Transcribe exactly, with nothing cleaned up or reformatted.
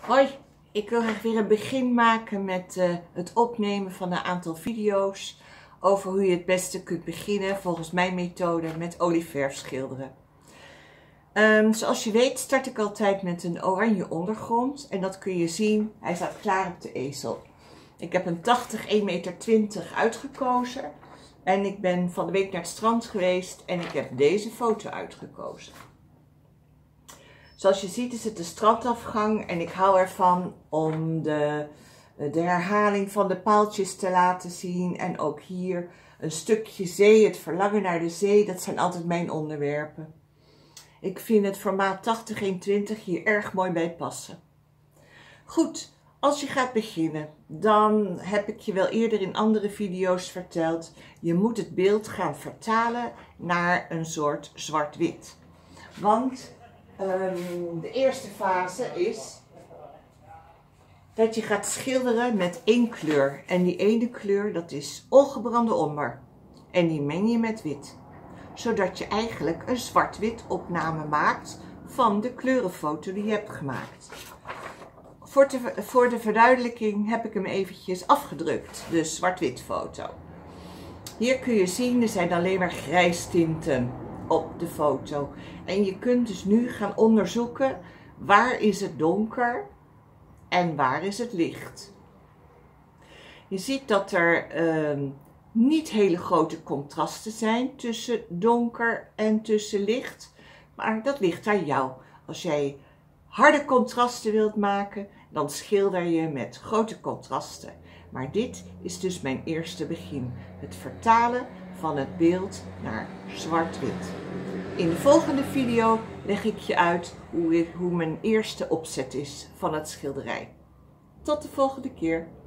Hoi, ik wil graag weer een begin maken met uh, het opnemen van een aantal video's over hoe je het beste kunt beginnen volgens mijn methode met olieverf schilderen. Um, zoals je weet start ik altijd met een oranje ondergrond en dat kun je zien, hij staat klaar op de ezel. Ik heb een tachtig één meter twintig uitgekozen en ik ben van de week naar het strand geweest en ik heb deze foto uitgekozen. Zoals je ziet is het de strandafgang en ik hou ervan om de, de herhaling van de paaltjes te laten zien. En ook hier een stukje zee, het verlangen naar de zee, dat zijn altijd mijn onderwerpen. Ik vind het formaat tachtig één twintig hier erg mooi bij passen. Goed, als je gaat beginnen, dan heb ik je wel eerder in andere video's verteld. Je moet het beeld gaan vertalen naar een soort zwart-wit. Want Um, de eerste fase is dat je gaat schilderen met één kleur. En die ene kleur, dat is ongebrande omber. En die meng je met wit. Zodat je eigenlijk een zwart-wit opname maakt van de kleurenfoto die je hebt gemaakt. Voor de, voor de verduidelijking heb ik hem eventjes afgedrukt, de zwart-wit foto. Hier kun je zien, er zijn alleen maar grijstinten op de foto. En je kunt dus nu gaan onderzoeken waar is het donker en waar is het licht. Je ziet dat er uh, niet hele grote contrasten zijn tussen donker en tussen licht. Maar dat ligt aan jou. Als jij harde contrasten wilt maken, dan schilder je met grote contrasten. Maar dit is dus mijn eerste begin. Het vertalen van het beeld naar zwart-wit. In de volgende video leg ik je uit hoe, hoe mijn eerste opzet is van het schilderij. Tot de volgende keer.